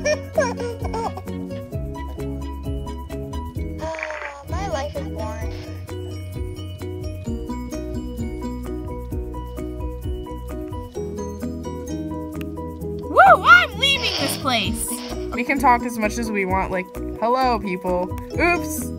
My life is boring. Woo! I'm leaving this place. We can talk as much as we want, like, hello, people. Oops.